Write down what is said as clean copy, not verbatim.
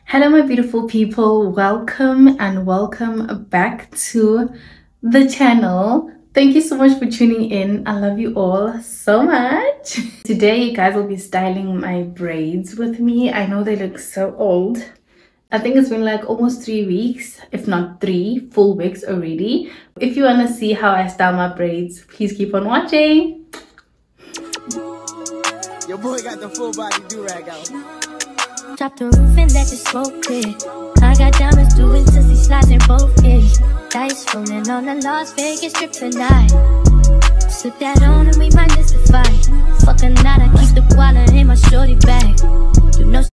Hello my beautiful people, welcome and welcome back to the channel. Thank you so much for tuning in. I love you all so much. Today you guys will be styling my braids with me. I know they look so old. I think it's been like almost 3 weeks, if not 3 full weeks already. If you want to see how I style my braids, please keep on watching. Your boy got the full body do-rag out. Drop the roof and let the smoke clear. I got diamonds doing sissy slides in both ears. Dice rolling on the Las Vegas strip tonight. Slip that on and we might miss the fight. Fuck a night, I keep the wallet in my shorty bag. You know